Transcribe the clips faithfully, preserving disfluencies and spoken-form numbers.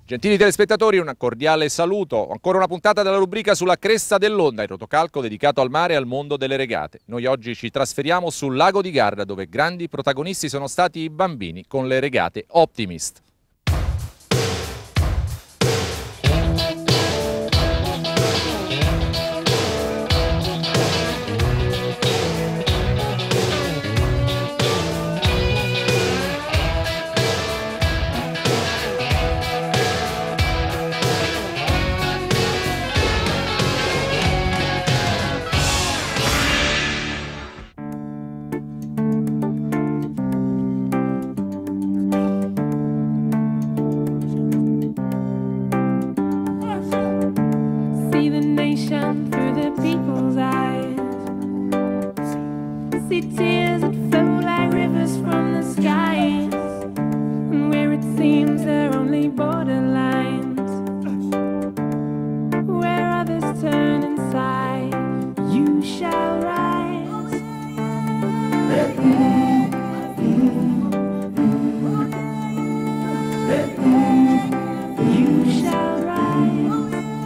Gentili telespettatori, un cordiale saluto. Ancora una puntata della rubrica sulla cresta dell'onda, il rotocalco dedicato al mare e al mondo delle regate. Noi oggi ci trasferiamo sul lago di Garda, dove grandi protagonisti sono stati i bambini con le regate Optimist. Through the people's eyes, see tears that flow like rivers from the skies, and where it seems there are only borderlines, where others turn inside, you shall rise. You shall rise.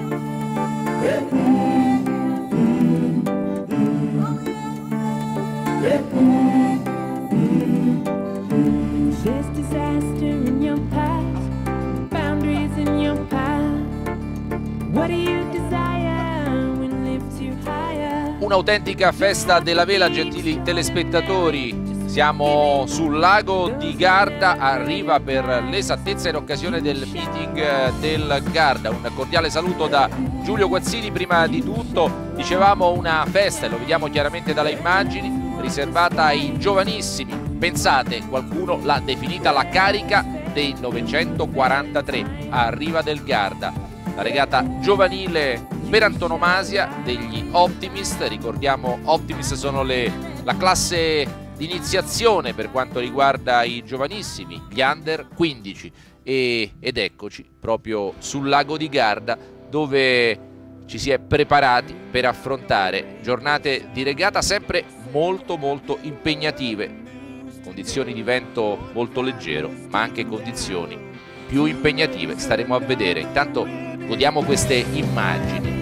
There's disaster in your past, boundaries in your path. What do you desire when lifts you higher? Un'autentica festa della vela, gentili telespettatori. Siamo sul lago di Garda, arriva per l'esattezza in occasione del meeting del Garda. Un cordiale saluto da Giulio Guazzini. Prima di tutto, dicevamo, una festa, e lo vediamo chiaramente dalle immagini, riservata ai giovanissimi. Pensate, qualcuno l'ha definita la carica dei novecentoquarantatré a riva del Garda, la regata giovanile per antonomasia degli Optimist. Ricordiamo, Optimist sono le, la classe di iniziazione per quanto riguarda i giovanissimi, gli under quindici, e, ed eccoci proprio sul lago di Garda, dove ci si è preparati per affrontare giornate di regata sempre molto molto impegnative, condizioni di vento molto leggero, ma anche condizioni più impegnative, staremo a vedere. Intanto godiamo queste immagini.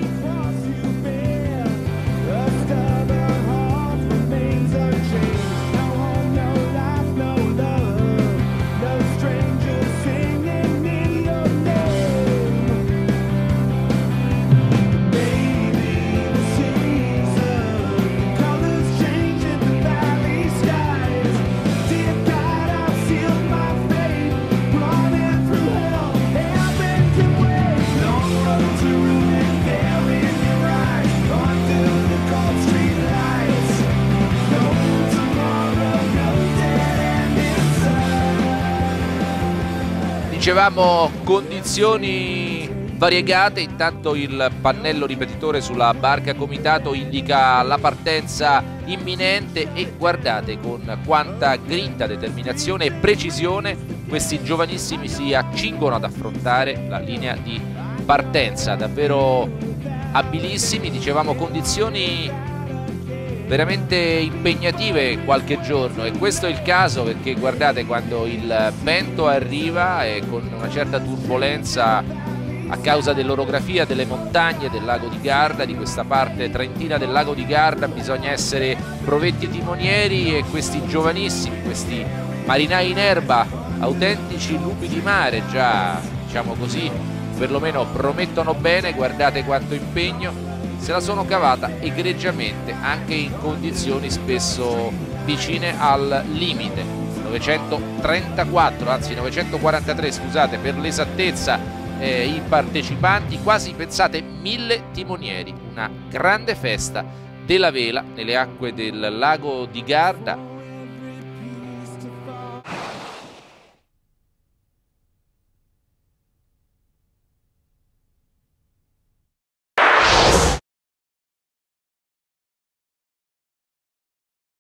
Dicevamo condizioni variegate. Intanto il pannello ripetitore sulla barca comitato indica la partenza imminente e guardate con quanta grinta, determinazione e precisione questi giovanissimi si accingono ad affrontare la linea di partenza. Davvero abilissimi. Dicevamo condizioni veramente impegnative qualche giorno, e questo è il caso perché guardate, quando il vento arriva e con una certa turbolenza a causa dell'orografia delle montagne del lago di Garda, di questa parte trentina del lago di Garda, bisogna essere provetti e timonieri, e questi giovanissimi, questi marinai in erba, autentici lupi di mare, già diciamo così, perlomeno promettono bene. Guardate quanto impegno, se la sono cavata egregiamente anche in condizioni spesso vicine al limite. novecentotrentaquattro, anzi novecentoquarantatré, scusate per l'esattezza, eh, i partecipanti, quasi, pensate, mille timonieri. Una grande festa della vela nelle acque del lago di Garda.